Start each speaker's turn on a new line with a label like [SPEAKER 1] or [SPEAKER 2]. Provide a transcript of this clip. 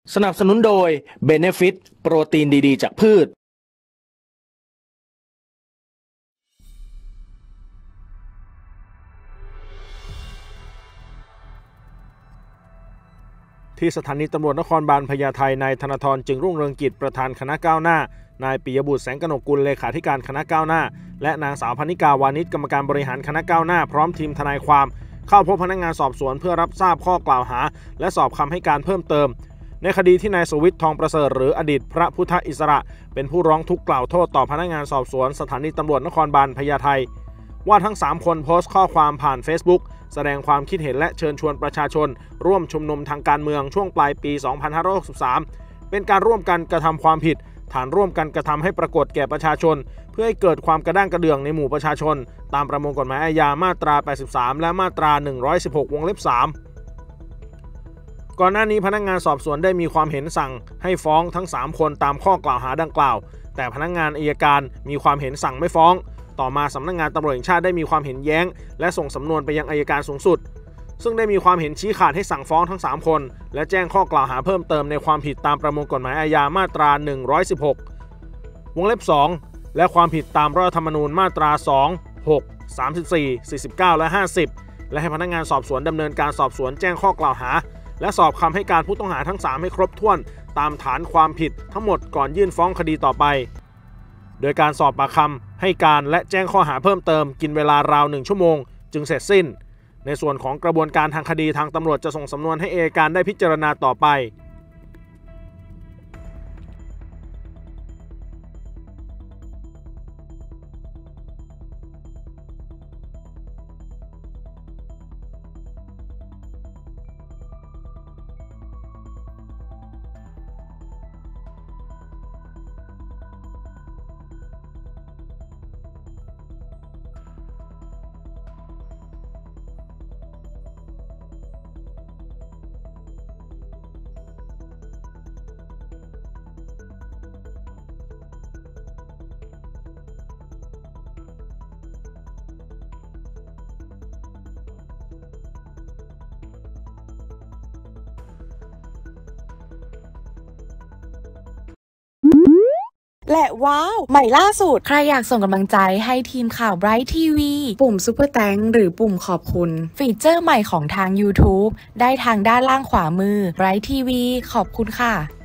[SPEAKER 1] สนับสนุนโดย Benefit โปรตีนดีๆจากพืช
[SPEAKER 2] ที่สถานีตำรวจนครบาลพญาไทนายธนทรจึงรุ่งเรืองกิจประธานคณะก้าวหน้านายปิยบุตรแสงกนกกุลเลขาธิการคณะก้าวหน้าและนางสาวพนิกาวานิชกรรมการบริหารคณะก้าวหน้าพร้อมทีมทนายความเข้าพบพนักงานสอบสวนเพื่อรับทราบข้อกล่าวหาและสอบคำให้การเพิ่มเติมในคดีที่นายสุวิทย์ทองประเสริฐหรืออดีตพระพุทธอิสระเป็นผู้ร้องทุกข์กล่าวโทษต่อพนักงานสอบสวนสถานีตำรวจนครบาลพญาไทว่าทั้ง3คนโพสต์ข้อความผ่าน Facebook แสดงความคิดเห็นและเชิญชวนประชาชนร่วมชุมนุมทางการเมืองช่วงปลายปี 2563 เป็นการร่วมกันกระทำความผิดฐานร่วมกันกระทำให้ปรากฏแก่ประชาชนเพื่อให้เกิดความกระด้างกระเดื่องในหมู่ประชาชนตามประมวลกฎหมายอาญามาตรา 83 และมาตรา 116 วงเล็บ 3 ก่อนหน้านี้พนักงานสอบสวนได้มีความเห็นสั่งให้ฟ้องทั้ง3คนตามข้อกล่าวหาดังกล่าวแต่พนักงานอัยการมีความเห็นสั่งไม่ฟ้องต่อมาสำนักงานตำรวจแห่งชาติได้มีความเห็นแย้งและส่งสำนวนไปยังอัยการสูงสุดซึ่งได้มีความเห็นชี้ขาดให้สั่งฟ้องทั้ง3คนและแจ้งข้อกล่าวหาเพิ่มเติมในความผิดตามประมวลกฎหมายอาญามาตรา 116 วงเล็บ 2 และความผิดตามรัฐธรรมนูญมาตรา 2, 6, 34, 49 และ 50 และให้พนักงานสอบสวนดำเนินการสอบสวนแจ้งข้อกล่าวหาและสอบคำให้การผู้ต้องหาทั้ง3ให้ครบถ้วนตามฐานความผิดทั้งหมดก่อนยื่นฟ้องคดีต่อไปโดยการสอบปากคำให้การและแจ้งข้อหาเพิ่มเติมกินเวลาราว1 ชั่วโมงจึงเสร็จสิ้นในส่วนของกระบวนการทางคดีทางตำรวจจะส่งสำนวนให้อัยการได้พิจารณาต่อไป
[SPEAKER 3] และว้าวใหม่ล่าสุด
[SPEAKER 4] ใครอยากส่งกำลังใจให้ทีมข่าว Bright TV ปุ่ม Super Thanks หรือปุ่มขอบคุณฟีเจอร์ใหม่ของทาง YouTube ได้ทางด้านล่างขวามือ Bright TV ขอบคุณค่ะ